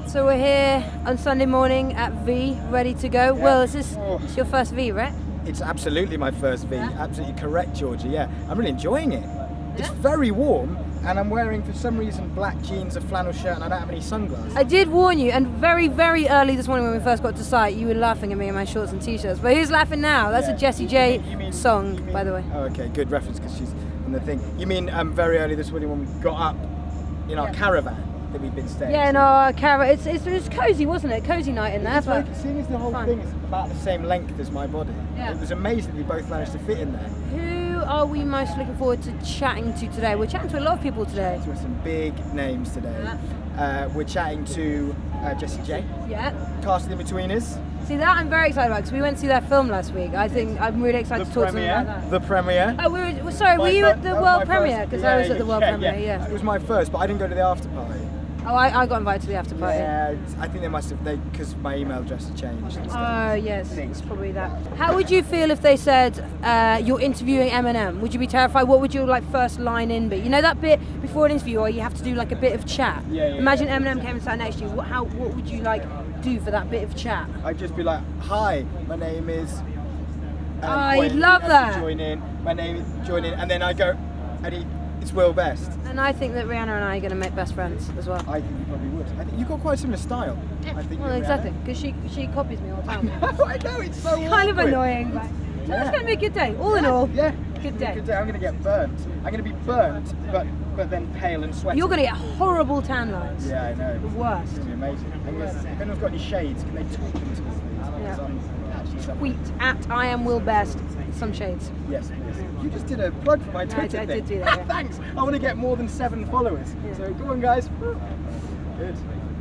So we're here on Sunday morning at V, ready to go. Yeah. Will, is this it's your first V, right? It's absolutely my first V. Yeah. Absolutely correct, Georgie. Yeah, I'm really enjoying it. It's Yeah. very warm, and I'm wearing, for some reason, black jeans, a flannel shirt, and I don't have any sunglasses. I did warn you, and very, very early this morning when we first got to site, you were laughing at me in my shorts and t-shirts. But who's laughing now? That's Yeah. a Jessie J You mean- song, you mean- by the way. Oh, okay, good reference, because she's on the thing. You mean very early this morning when we got up in our caravan that we've been staying? Yeah, in? no, Cara, it's cozy, wasn't it? Cozy night in there. It's like, seeing as the whole fun. thing is about the same length as my body, Yeah. it was amazing we both managed to fit in there. Who are we most looking forward to chatting to today? We're chatting to a lot of people today. So with some big names today. We're chatting to Jessie J, Yeah. Casting In Betweeners. See, that I'm very excited about because we went to see their film last week. I think I'm really excited to talk to them about that. The premiere. Oh, sorry, were you at the That was world my premiere? first- Because I was at the world premiere, yeah. It was my first, but I didn't go to the after party. Oh, I got invited to the after party. Yeah, I think they must have, because my email address had changed and stuff. Oh, yes, it's probably that. How would you feel if they said you're interviewing Eminem? Would you be terrified? What would your first line in be? You know that bit before an interview where you have to do a bit of chat? Yeah. Imagine Eminem came and sat next to you. What would you do for that bit of chat? I'd just be like, hi, my name is... I'd love that. Join in, my name is join in, and then I go, it's Will Best. And I think that Rihanna and I are going to make best friends as well. I think you probably would. I think you've got quite a similar style. I think Well, you and exactly, Rihanna. because she copies me all the time. I know, it's so Kind of awkward. annoying, but so it's going to be a good day. All in all, Yeah. good day. Good day. I'm going to get burnt. I'm going to be burnt, but then pale and sweaty. You're going to get horrible tan lines. Yeah, I know. The worst. It's going to be amazing. If anyone's got any shades, can they tweet them to me, please? Because I'm actually suffering. Tweet at I am Will Best. Some shades. Yes, please. You just did a plug for my Twitter I thing. did do that, yeah. Thanks. I want to get more than 7 followers. Yeah. So go on, guys. Good.